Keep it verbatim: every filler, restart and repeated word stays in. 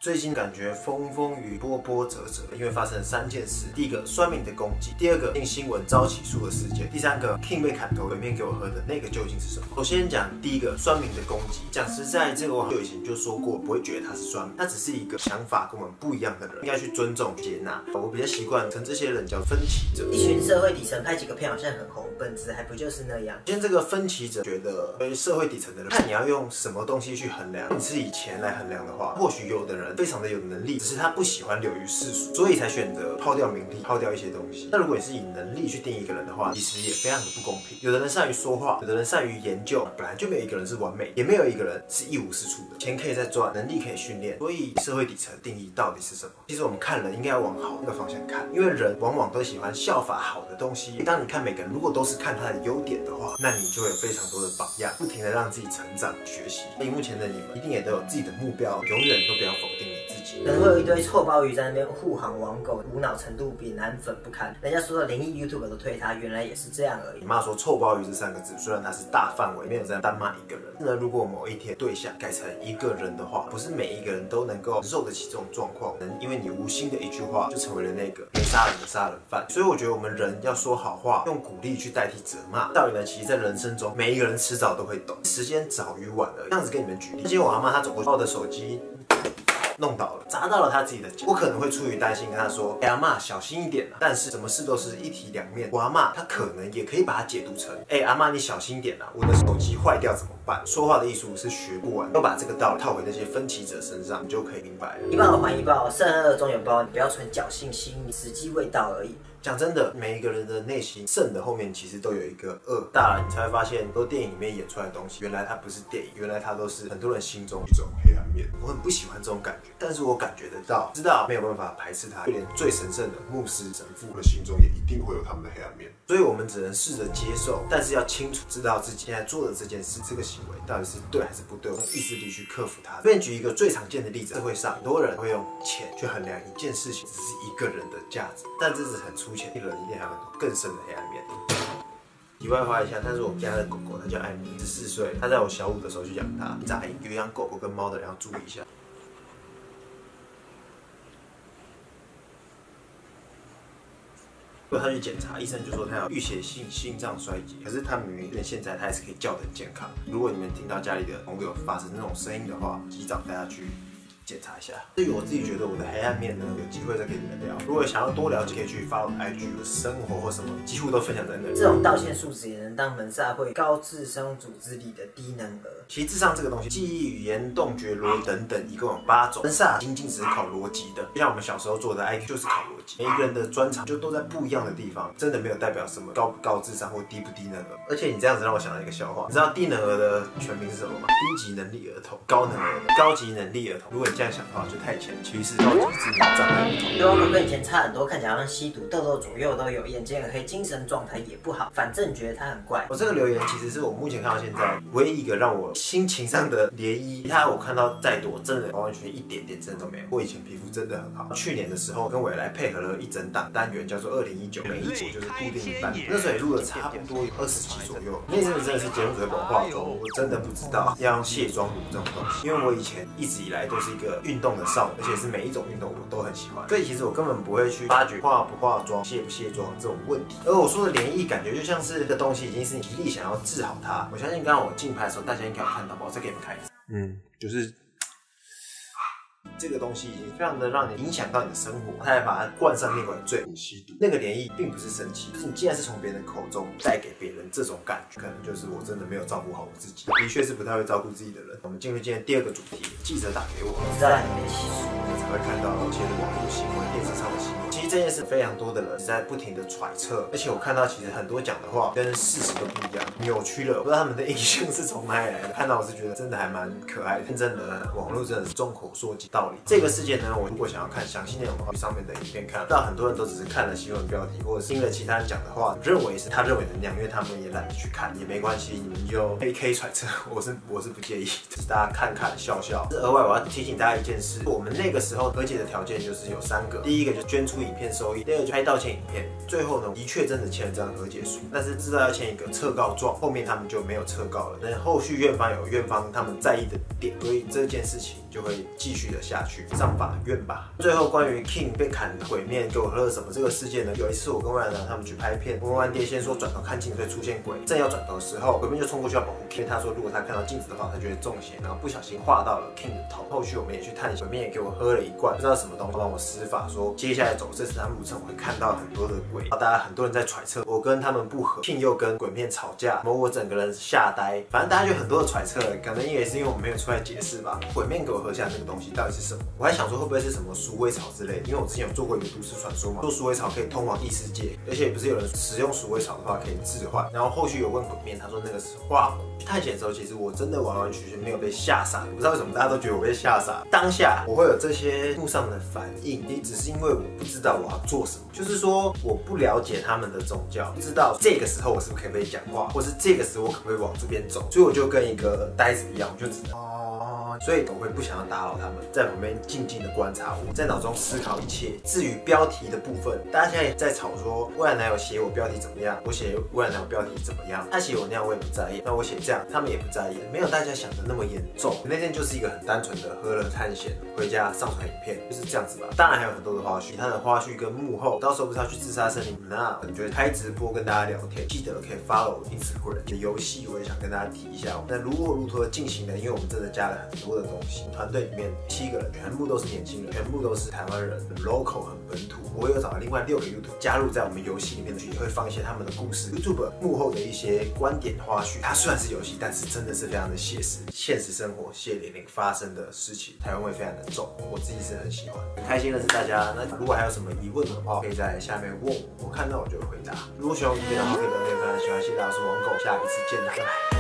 最近感觉风风雨波波折折，因为发生了三件事：第一个，酸民的攻击；第二个，令新闻遭起诉的事件；第三个 ，King 被砍头，有面给我喝的那个究竟是什么？我先讲第一个，酸民的攻击。讲实在，这个我以前就说过，不会觉得他是酸民，他只是一个想法跟我们不一样的人，应该去尊重、接纳。我比较习惯称这些人叫分歧者。 一群社会底层拍几个片好像很红，本质还不就是那样？ 今天这个分歧者觉得，对于社会底层的人，看你要用什么东西去衡量。你是以钱来衡量的话，或许有的人非常的有能力。只是他不喜欢流于世俗，所以才选择抛掉名利，抛掉一些东西。那如果你是以能力去定义一个人的话，其实也非常的不公平。有的人善于说话，有的人善于研究，本来就没有一个人是完美，也没有一个人是一无是处的。钱可以再赚，能力可以训练，所以社会底层定义到底是什么？其实我们看人应该要往好的方向看，因为人往往都喜欢效法好的东西。当你看每个人如果都是看他的优点的话，那你就会有非常多的榜样，不停的让自己成长学习。荧幕前的你们一定也都有自己的目标，永远都不要否定你自己。 可能会有一堆臭鲍鱼在那边护航网狗，无脑程度比男粉不堪。人家说的灵异 YouTube 都推他，原来也是这样而已。 你妈说臭鲍鱼这三个字，虽然它是大范围，没有在单骂一个人。那如果某一天对象改成一个人的话，不是每一个人都能够受得起这种状况，能因为你无心的一句话，就成为了那个没杀人的杀人犯。所以我觉得我们人要说好话，用鼓励去代替责骂。道理呢，其实在人生中，每一个人迟早都会懂，时间早与晚而已。这样子跟你们举例，今天我阿妈她走过去，把我的手机弄倒了，砸到了他自己的脚。我可能会出于担心跟他说：“哎、欸，阿嬷小心一点啊。”但是什么事都是一体两面，我阿嬷她可能也可以把它解读成：“哎、欸，阿嬷你小心一点啊，我的手机坏掉怎么办？”说话的艺术是学不完，要把这个道理套回那些分歧者身上，你就可以明白了。 一报还一报，善恶终有报，你不要存侥幸心理，时机未到而已。 讲真的，每一个人的内心善的后面其实都有一个恶，大了你才会发现，很多电影里面演出来的东西，原来它不是电影，原来它都是很多人心中一种黑暗面。我很不喜欢这种感觉，但是我感觉得到，知道没有办法排斥它，就连最神圣的牧师神父的心中也一定会有他们的黑暗面，所以我们只能试着接受，但是要清楚知道自己现在做的这件事、这个行为到底是对还是不对，用意志力去克服它。随便举一个最常见的例子，社会上很多人会用钱去衡量一件事情，只是一个人的价值，但这是很粗浅，一人一定还有很多更深的黑暗面。题外话一下，但是我们家的狗狗它叫艾米，十四岁，它在我小五的时候就养它。杂音有养狗狗跟猫的人要注意一下。如果他去检查，医生就说他有预血性心脏衰竭，可是他明明现在他还是可以叫得很健康。如果你们听到家里的朋友发生那种声音的话，及早带他去检查一下。至于我自己觉得我的黑暗面呢，有机会再跟你们聊。如果想要多了解，可以去发我的 I G， 我的生活或什么几乎都分享在那里。 这种道歉素质也能当门萨会高智商组织里的低能儿。 其实智商这个东西，记忆、语言、动觉、逻辑等等，一共有八种。门萨仅仅只是考逻辑的，就像我们小时候做的 I Q 就是考逻辑。每一个人的专长就都在不一样的地方，真的没有代表什么高不高智商或低不低能儿。而且你这样子让我想到一个笑话，你知道低能儿的全名是什么吗？低级能力儿童。高能儿的高级能力儿童。如果你这样想的话，就太浅，其实是高级智能障碍儿童。 对啊，跟以前差很多，看起来好像吸毒，痘痘左右都有，眼睛很黑，精神状态也不好，反正觉得他很怪。 我这个留言其实是我目前看到现在唯一一个让我心情上的涟漪，其他我看到再多，真的完完全全一点点真的都没有。我以前皮肤真的很好，去年的时候跟未来配合了一整档单元，叫做二零一九，每一组就是固定一半，那时候也录了差不多有二十集左右。那阵子真的是节目组在帮我化妆，我真的不知道要用卸妆乳这种东西，因为我以前一直以来都是一个运动的少女，而且是每一种运动我都很喜欢，所以其实我根本不会去发掘化不化妆、卸不卸妆这种问题。而我说的涟漪，感觉就像是这个东西已经是你极力想要治好它。我相信刚刚我竞拍的时候，大家应该有看到吧？我再给你们看一次。嗯，就是这个东西已经非常的让你影响到你的生活，他还把它冠上另外一罪，你吸毒。那个涟漪并不是生气，就是你既然是从别人的口中带给别人这种感觉，可能就是我真的没有照顾好我自己，的确是不太会照顾自己的人。我们进入今天第二个主题，记者打给我， 知道你没起诉， 你才会看到一些网络新闻、电视上的新闻。其实这件事非常多的人在不停的揣测，而且我看到其实很多讲的话跟事实都不一样，扭曲了。不知道他们的印象是从哪里来的。看到我是觉得真的还蛮可爱的，真的网络真的是众口说及道理。这个事件呢，我如果想要看详细内容的话，去上面的影片看。到很多人都只是看了新闻标题，或者听了其他人讲的话，认为是他认为的那样，因为他们也懒得去看，也没关系，你们就可以可以揣测，我是我是不介意，只是大家看看笑笑。额外我要提醒大家一件事，我们那个时候和解的条件就是有三个，第一个就是捐出影片收益，第二个就拍道歉影片，最后呢的确真的签了这张和解书，但是知道要签一个撤告状，后面他们就没有撤告了。但后续院方有院方他们在意的点，所以这件事情就会继续的下去，上法院吧。最后关于 King 被砍鬼面给我喝了什么这个事件呢？有一次我跟魏然南他们去拍片，我们玩碟仙说转头看镜子会出现鬼，正要转头的时候，鬼面就冲过去要保护 King。他说如果他看到镜子的话，他就会中邪，然后不小心划到了 King 的头。后续我们也去探险，鬼面也给我喝了一罐不知道什么东西，帮我施法说接下来走这次他路程我会看到很多的鬼。大家很多人在揣测我跟他们不合 ，King 又跟鬼面吵架，然后我整个人吓呆。反正大家就很多的揣测，可能也是因为我没有出来解释吧。鬼面给我喝下那个东西到底是什么？我还想说会不会是什么鼠尾草之类的，因为我之前有做过一个都市传说嘛，说鼠尾草可以通往异世界，而且不是有人使用鼠尾草的话可以置换。然后后续有问鬼面，他说那个是化骨。探险的时候，其实我真的完完全全没有被吓傻，我不知道为什么大家都觉得我被吓傻。当下我会有这些路上的反应，也只是因为我不知道我要做什么，就是说我不了解他们的宗教，不知道这个时候我是不是可以被讲话，或是这个时候我可不可以往这边走，所以我就跟一个呆子一样，我就只能哦，所以我会不想要打扰他们，在旁边静静的观察，我在脑中思考一切。至于标题的部分，大家现在也在吵说未来男友写我标题怎么样，我写未来男友标题怎么样，他写我那样我也不在意，那我写这样他们也不在意，没有大家想的那么严重。那天就是一个很单纯的喝了探险，回家上传影片，就是这样子吧。当然还有很多的花絮，他的花絮跟幕后，到时候不是要去自杀森林，那我觉得开直播跟大家聊天，记得可以 follow Instagram 的游戏，我也想跟大家提一下。那如火如荼的进行呢，因为我们真的加了很多的东西，团队里面七个人全部都是年轻人，全部都是台湾人，很 local 很本土。我有找了另外六个 YouTube 加入在我们游戏里面，也会放一些他们的故事 ，YouTube 幕后的一些观点花絮。它虽然是游戏，但是真的是非常的写实，现实生活血淋淋发生的事情，台湾味非常的重，我自己是很喜欢，很开心认识大家。那如果还有什么疑问的话，可以在下面问我，我看到我就会回答。如果喜欢我影片的话，可以留言分享。喜欢谢大家，我是王狗，下一次见，拜拜。